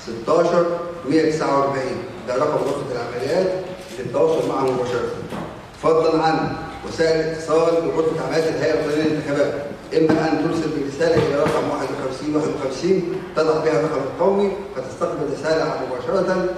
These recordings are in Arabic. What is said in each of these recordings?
16 149. ده رقم غرفة العمليات للتواصل معه مباشرة. فضلا عن وسائل الاتصال بغرفة عمليات الهيئة الوطنية للانتخابات، إما أن ترسل برسالة إلى رقم 51 تضع بها الرقم القومي فتستقبل رسالة مباشرة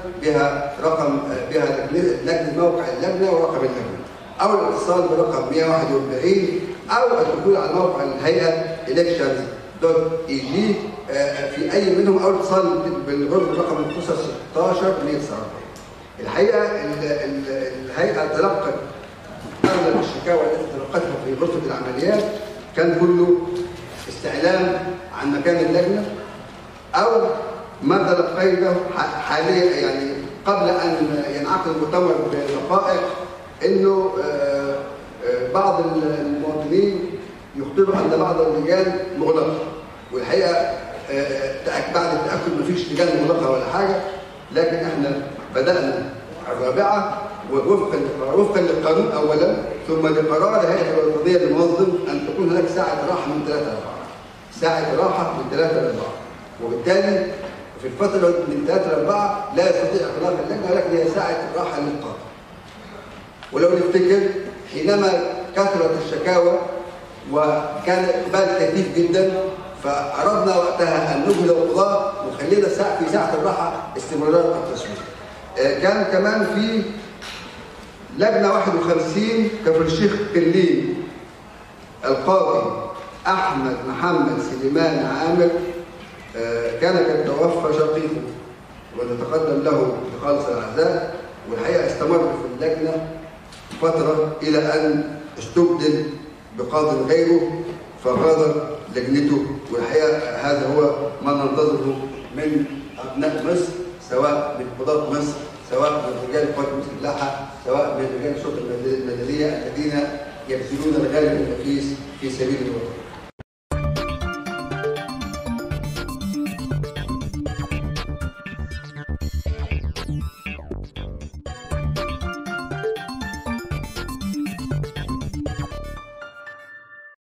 بها لجنة موقع اللجنة ورقم اللجنة، أو الاتصال برقم 141، أو الدخول على موقع الهيئة elections.eg في أي منهم، أو الاتصال بالغرفة رقم 16 149. الحقيقة الهيئة تلقت أغلب الشكاوى التي تلقتها في غرفة العمليات كان كله استعلام عن مكان اللجنة، أو ما تلقيته حاليا يعني قبل أن ينعقد المؤتمر بدقائق إنه بعض المواطنين يخطروا أن بعض اللجان مغلقة، والحقيقة بعد التأكد مفيش لجان مغلقة ولا حاجة، لكن احنا بدأنا الرابعة وفقا للقانون أولا، ثم لقرار الهيئة الوطنية للمنظم أن تكون هناك ساعة راحة من 3 ل 4. ساعة راحة من 3 ل 4، وبالتالي في الفترة من 3 ل 4 لا يستطيع إغلاق اللجنة، ولكن هي ساعة راحة للقاضي. ولو نفتكر حينما كثرت الشكاوى وكان إقبال كثيف جدا، فأردنا وقتها أن نجهد القضاة وخلينا في ساعة الراحة استمرار التصويت. كان كمان في لجنة 51 كفر الشيخ قليل، القاضي أحمد محمد سليمان عامر كان قد توفى شقيقه ونتقدم له بخالص الأعزاء، والحقيقة استمر في اللجنة فترة إلى أن استبدل بقاضي غيره فغادر لجنته، والحقيقة هذا هو ما ننتظره من أبناء مصر